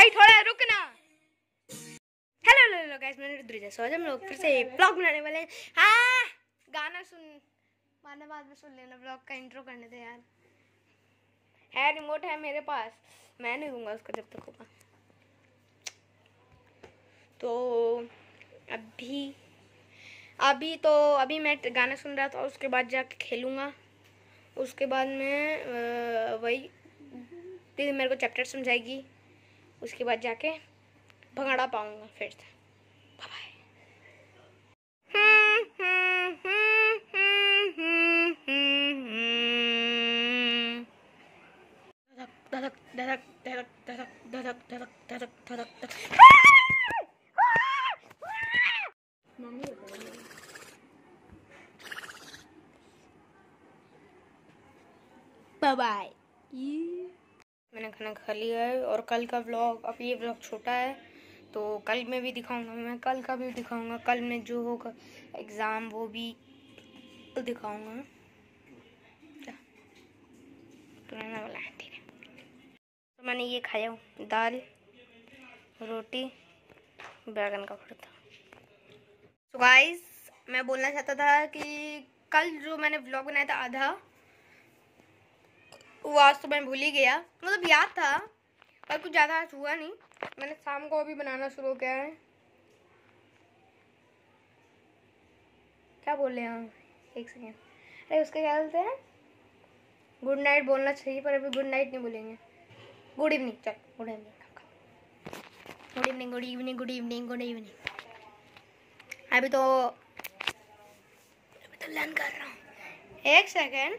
भाई थोड़ा रुकना। हेलो गाइस, मैंने रुद्र सो आज हम लोग फिर से ब्लॉग बनाने वाले हैं। हाँ, गाना सुन मारने बाद में सुन लेना, ब्लॉग का इंट्रो करने दे यार। है रिमोट है मेरे पास, मैं नहीं दूंगा उसको जब तक होगा। तो अभी मैं गाना सुन रहा था, उसके बाद जाके खेलूँगा। उसके बाद में वही दीदी मेरे को चैप्टर समझाएगी, उसके बाद जाके भंगड़ा पाऊँगा फिर से। Bye bye. धड़क धड़क धड़क धड़क धड़क धड़क धड़क धड़क धड़क। Bye bye. मैंने खाना खा लिया है और कल का व्लॉग, अब ये व्लॉग छोटा है तो कल में भी दिखाऊंगा, मैं कल का भी दिखाऊंगा, कल में जो होगा एग्ज़ाम वो भी दिखाऊंगा। तो मैं वाला है ठीक है। तो मैंने ये खाया हूँ, दाल रोटी बैगन का भरता। तो गाइस मैं बोलना चाहता था कि कल जो मैंने व्लॉग बनाया था आधा, वो आज तो मैं भूल ही गया, मतलब याद था पर कुछ ज़्यादा आज हुआ नहीं। मैंने शाम को अभी बनाना शुरू किया है। क्या बोल रहे हैं हम, एक सेकेंड, अरे उसका क्या बोलते हैं, गुड नाइट बोलना चाहिए पर अभी गुड नाइट नहीं बोलेंगे, गुड इवनिंग। चल good evening, good evening good evening good evening good evening. अभी तो लर्न कर रहा हूँ, एक सेकेंड।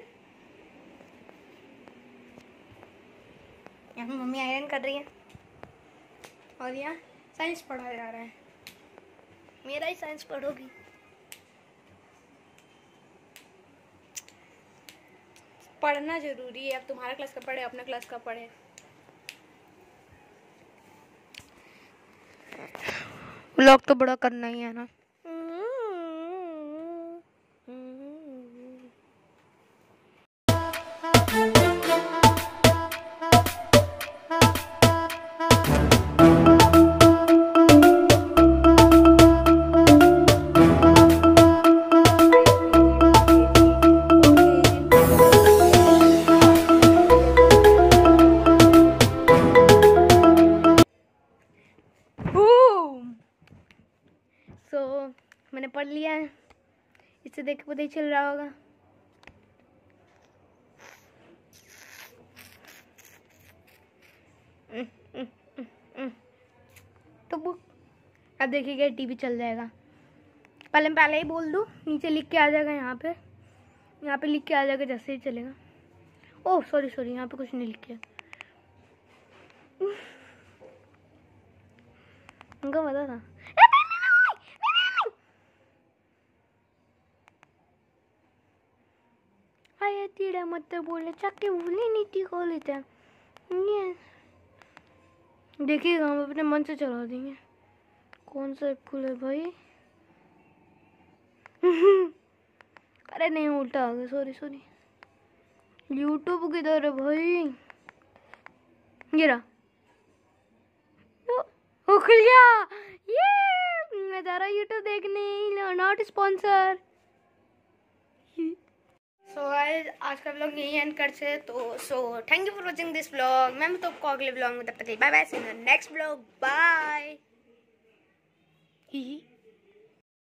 यहाँ मम्मी आयरन कर रही है और यहाँ साइंस पढ़ाया जा रहा है। मेरा ही साइंस पढ़ोगी। पढ़ना जरूरी है, अब तुम्हारा क्लास का पढ़े अपना क्लास का पढ़े। व्लॉग तो बड़ा करना ही है ना। मैंने पढ़ लिया है, इससे देख के पता ही चल रहा होगा। तो अब देखिएगा टीवी चल जाएगा। पहले ही बोल दूँ, नीचे लिख के आ जाएगा, यहाँ पे लिख के आ जाएगा जैसे ही चलेगा। ओह सॉरी यहाँ पे कुछ नहीं लिखा, उनको पता था। आया तीड़ा मत बोले, चाके भूले नीति को लेते हैं। देखिएगा हम अपने मन से चला देंगे। कौन सा फूल है भाई? अरे नहीं उल्टा आ गया, सॉरी। यूट्यूब किधर है भाई? ये रहा, खुल गया। ये मैं जा रहा यूट्यूब देखने, नॉट स्पॉन्सर। सो गाइस आज का व्लॉग यही एंड कर से, तो so thank you for watching this vlog. मैं तो आपको अगले व्लॉग में तब तक bye bye, see you next vlog, bye.